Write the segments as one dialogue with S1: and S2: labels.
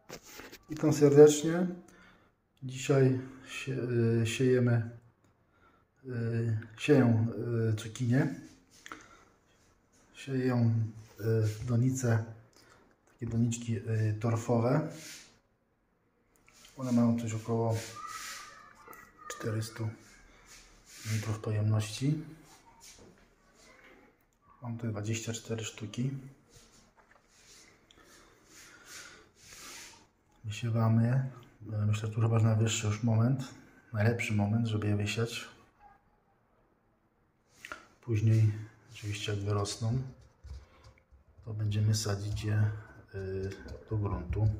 S1: Witam serdecznie. Dzisiaj sieję cukinię. Sieję donice, takie doniczki torfowe. One mają coś około 400 litrów pojemności. Mam tutaj 24 sztuki. Wysiewamy je. Myślę, że tu chyba najwyższy już moment, najlepszy moment, żeby je wysiać. Później, oczywiście jak wyrosną, to będziemy sadzić je do gruntu.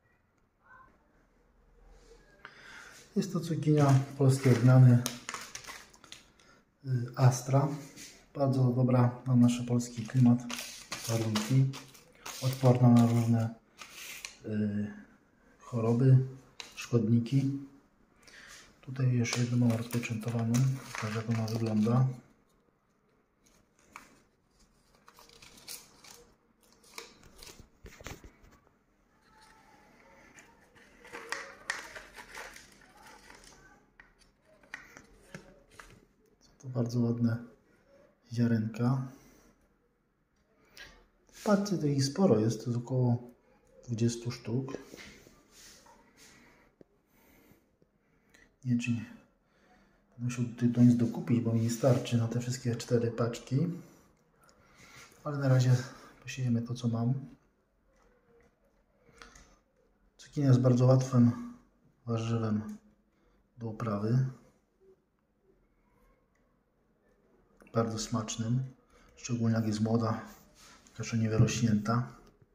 S1: Jest to cukinia polskiej odmiany Astra. Bardzo dobra na nasz polski klimat, warunki. Odporna na różne choroby, szkodniki. Tutaj już jedną mam rozpieczętowaną, tak jak ona wygląda. To bardzo ładne ziarenka. Patrzcie, to ich sporo jest, to jest około 20 sztuk. Nie wiem, czy będę musiał tutaj nic dokupić, bo mi nie starczy na te wszystkie 4 paczki. Ale na razie posiejemy to, co mam. Cukinia jest bardzo łatwym warzywem do uprawy. Bardzo smacznym, szczególnie jak jest młoda, jeszcze nie wyrośnięta.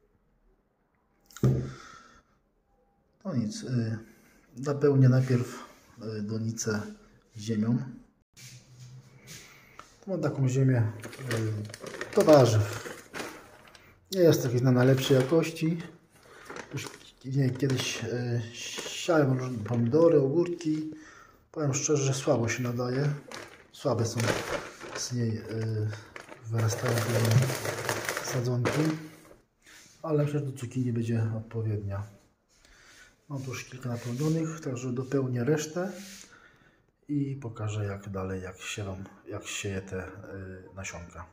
S1: No nic, napełnię najpierw donicę ziemią. Tu mam taką ziemię do warzyw. Nie jest to na najlepszej jakości. Już kiedyś siałem różne pomidory, ogórki. Powiem szczerze, że słabo się nadaje. Słabe są z niej wyrastają sadzonki. Ale myślę, że do cukinii będzie odpowiednia. Mam tu już kilka napełnionych, także dopełnię resztę i pokażę jak dalej, jak sieję te nasionka.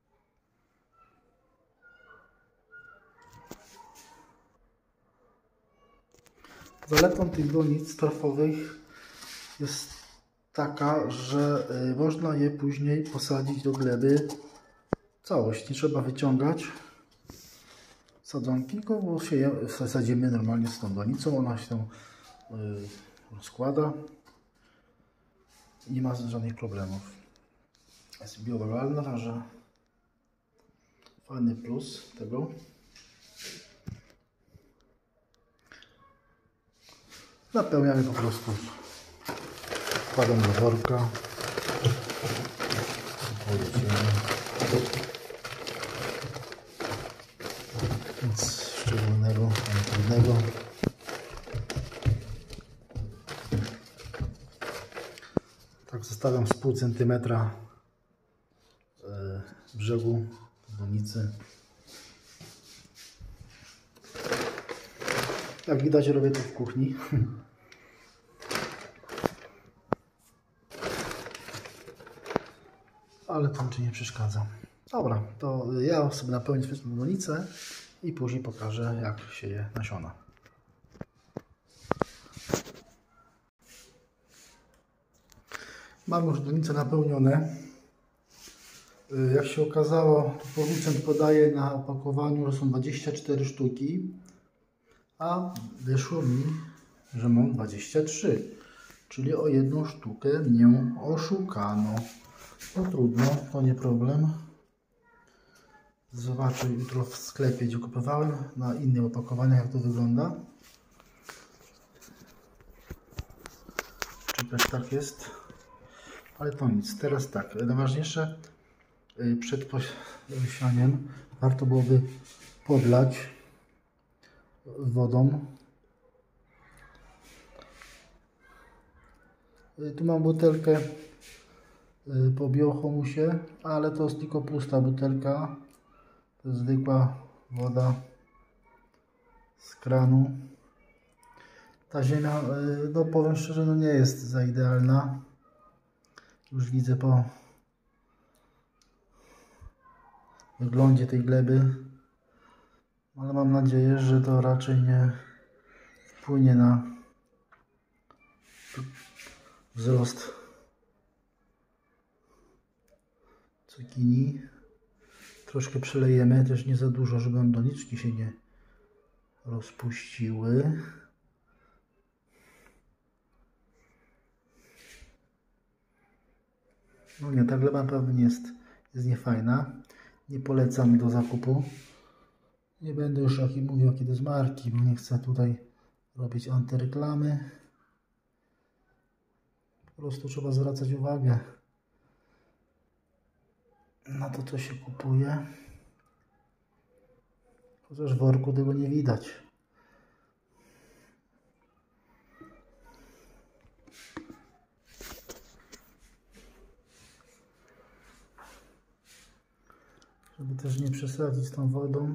S1: Zaletą tych donic torfowych jest taka, że można je później posadzić do gleby całość. Nie trzeba wyciągać sadzonki, tylko sadzimy normalnie z tą donicą, ona się tam rozkłada i nie ma żadnych problemów. Jest biologalna, także fajny plus tego. Napełniamy po prostu, wkładam do worka. Nic szczególnego, ani trudnego. Tak zostawiam z pół centymetra brzegu donicy. Jak widać, robię to w kuchni. Ale to niczym nie przeszkadza. Dobra, to ja sobie napełnię swoją donicę i później pokażę, jak sieję nasiona. Mam już donice napełnione. Jak się okazało, producent podaje na opakowaniu, że są 24 sztuki, a wyszło mi, że mam 23, czyli o 1 sztukę mnie oszukano. No trudno, to nie problem. Zobaczę jutro w sklepie, gdzie kupowałem, na innych opakowaniach, jak to wygląda. Czy też tak jest? Ale to nic. Teraz tak, najważniejsze, przed sianiem warto byłoby podlać wodą. Tu mam butelkę po biohumusie, ale to jest tylko pusta butelka. To jest zwykła woda z kranu. Ta ziemia, no powiem szczerze, no nie jest za idealna. Już widzę po wyglądzie tej gleby, ale mam nadzieję, że to raczej nie wpłynie na wzrost cukinii. Troszkę przelejemy, też nie za dużo, żeby doniczki się nie rozpuściły. No nie, ta gleba pewnie jest niefajna. Nie polecam do zakupu. Nie będę już mówił jakie to jest marki, bo nie chcę tutaj robić antyreklamy. Po prostu trzeba zwracać uwagę na to, co się kupuje. Chociaż w worku tego nie widać. Żeby też nie przesadzić z tą wodą.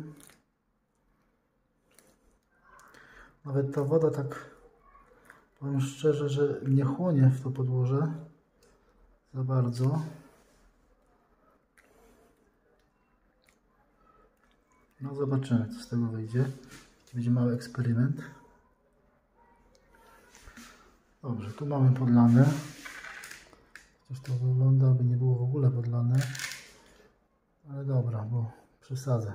S1: Nawet ta woda tak, powiem szczerze, że nie chłonie w to podłoże za bardzo. No zobaczymy, co z tego wyjdzie. Będzie mały eksperyment. Dobrze, tu mamy podlane. Chociaż to wygląda, aby nie było w ogóle podlane. Ale dobra, bo przesadzę.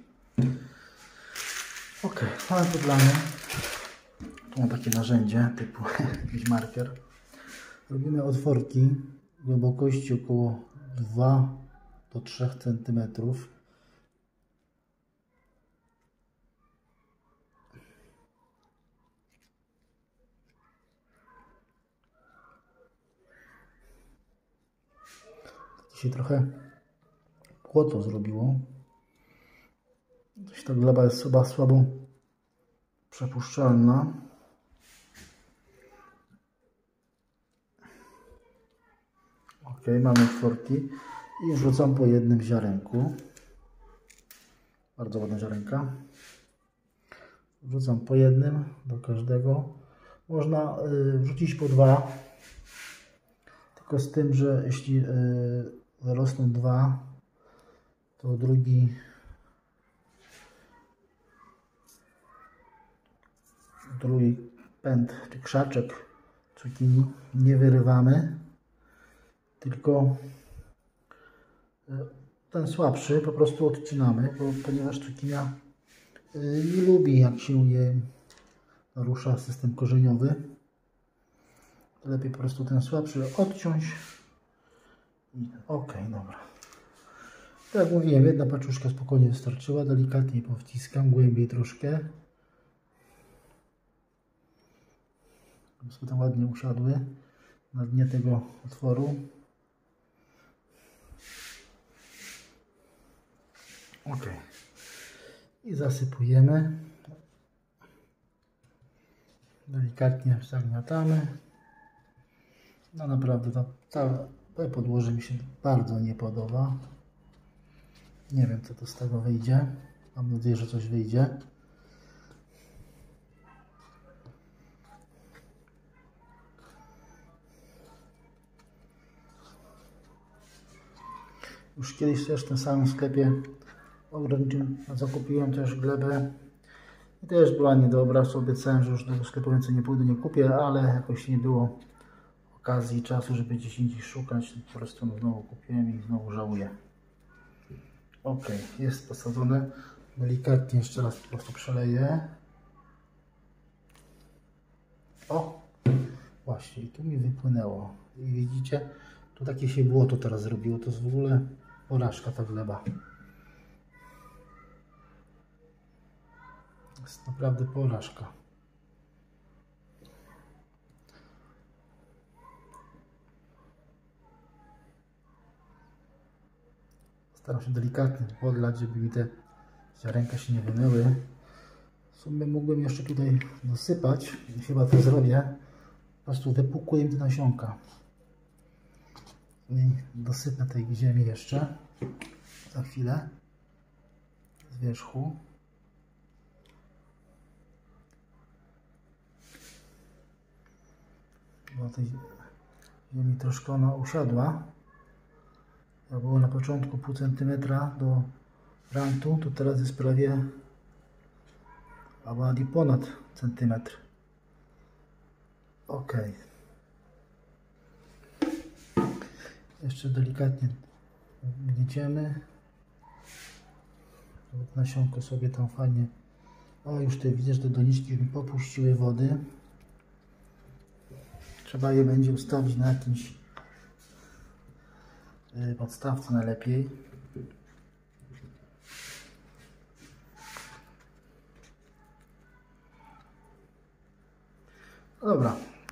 S1: Ok, mamy podlane. Tu mam takie narzędzie typu jakiś marker. Robimy otworki głębokości około 2 do 3 cm. Się trochę płoto zrobiło. Ta gleba jest chyba słabo przepuszczalna. Ok, mamy otworki i wrzucam po jednym ziarenku. Bardzo ładna ziarenka. Wrzucam po jednym do każdego. Można wrzucić po 2. Tylko z tym, że jeśli wyrosną 2, to drugi pęd czy krzaczek cukinii nie wyrywamy, tylko ten słabszy po prostu odcinamy, ponieważ cukinia nie lubi, jak się je narusza system korzeniowy. Lepiej po prostu ten słabszy odciąć. Ok, dobra. Tak jak mówiłem, jedna paczuszka spokojnie wystarczyła. Delikatnie powciskam, głębiej troszkę. Żeby sobie tam ładnie usiadły na dnie tego otworu. Ok. I zasypujemy. Delikatnie zagniatamy. No naprawdę to podłoże mi się bardzo nie podoba. Nie wiem, co to z tego wyjdzie. Mam nadzieję, że coś wyjdzie. Już kiedyś też w tym samym sklepie zakupiłem też glebę. I też była niedobra. Obiecałem, że już do sklepu więcej nie pójdę, nie kupię, ale jakoś nie było okazji, czasu, żeby gdzieś indziej szukać. Po prostu znowu kupiłem i znowu żałuję. Ok, jest posadzone. Delikatnie jeszcze raz po prostu przeleję. O! Właśnie, i tu mi wypłynęło. I widzicie, tu takie się błoto teraz zrobiło. To jest w ogóle porażka ta gleba. To jest naprawdę porażka. Staram się delikatnie podlać, żeby mi te ziarenka się nie wymyły. W sumie mógłbym jeszcze tutaj dosypać i chyba to zrobię. Po prostu wypłukuję im te nasionka. I dosypnę tej ziemi jeszcze za chwilę z wierzchu. bo tej ziemi troszkę ona usiadła. Jak było na początku pół centymetra do rantu, to teraz jest prawie albo nawet i ponad centymetr. Ok. Jeszcze delikatnie gnieciemy. Nasionko sobie tam fajnie. O, już tutaj widzę, że te doniczki mi popuściły wody. Trzeba je będzie ustawić na jakimś podstawce najlepiej. No dobra.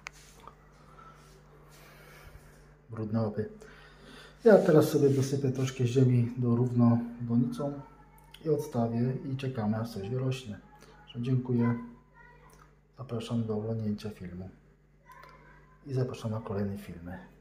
S1: Brudne łapy. Ja teraz sobie dosypię troszkę ziemi do równo donicą i odstawię i czekamy, aż coś wyrośnie. Dziękuję. Zapraszam do oglądnięcia filmu i zapraszam na kolejne filmy.